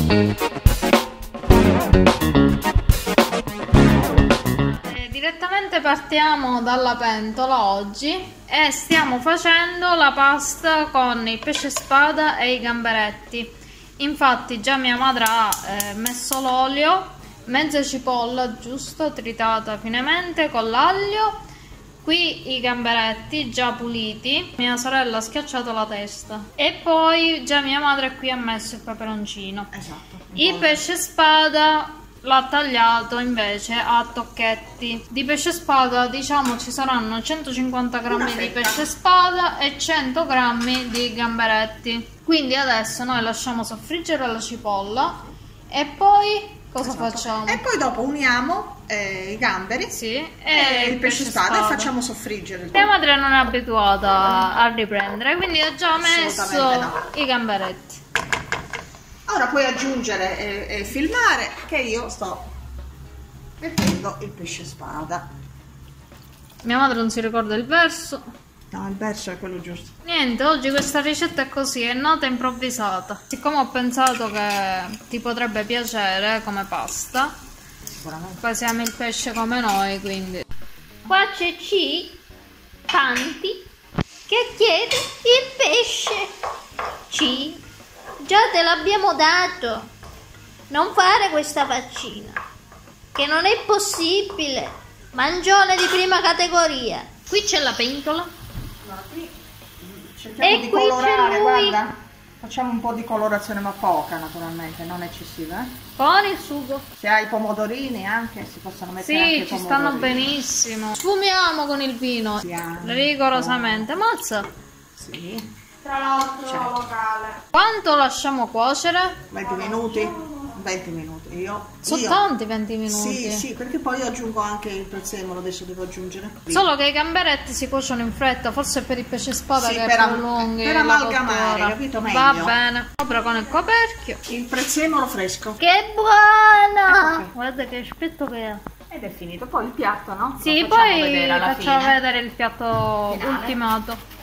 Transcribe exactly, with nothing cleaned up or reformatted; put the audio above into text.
E direttamente partiamo dalla pentola oggi e stiamo facendo la pasta con il pesce spada e i gamberetti. Infatti già mia madre ha eh, messo l'olio, mezza cipolla giusto, tritata finemente con l'aglio. Qui i gamberetti già puliti, mia sorella ha schiacciato la testa e poi già mia madre qui ha messo il peperoncino. Esatto. Il pesce spada l'ha tagliato invece a tocchetti. Di pesce spada diciamo ci saranno centocinquanta grammi di pesce spada e cento grammi di gamberetti. Quindi adesso noi lasciamo soffriggere la cipolla e poi cosa esatto. facciamo? E poi dopo uniamo eh, i gamberi sì, e, e il pesce spada, spada e facciamo soffriggere. Mia madre non è abituata a riprendere, quindi ho già messo no. i gamberetti. Ora puoi aggiungere e, e filmare che io sto mettendo il pesce spada. Mia madre non si ricorda il verso. No, il verso è quello giusto. Niente, oggi questa ricetta è così, è nata improvvisata. Siccome ho pensato che ti potrebbe piacere come pasta, sicuramente. Poi siamo il pesce come noi, quindi. Qua c'è C, tanti, che chiede il pesce. C, già te l'abbiamo dato. Non fare questa faccina, che non è possibile. Mangione di prima categoria. Qui c'è la pentola. Cerchiamo e di qui colorare, c'è lui. guarda. Facciamo un po' di colorazione, ma poca naturalmente, non eccessiva. Eh? Con il sugo. Se hai i pomodorini anche, si possono mettere sì, anche i ci pomodorini. stanno benissimo. Sfumiamo con il vino, Piano. rigorosamente. Mazza. Sì. Tra l'altro Certo. locale. Quanto lasciamo cuocere? venti minuti. venti minuti. Io, Sono io. tanti venti minuti. Sì, sì, perché poi io aggiungo anche il prezzemolo, adesso devo aggiungere. Solo che i gamberetti si cuociono in fretta, forse per il pesce spada sì, che per è più am lunghi. per amalgamare, capito meglio? Va bene. Sopra con il coperchio. Il prezzemolo fresco. Che buona! Okay. Guarda che aspetto che è. Ed è finito, poi il piatto, no? Sì, Lo facciamo poi vedere alla facciamo fine. vedere il piatto Finale. ultimato.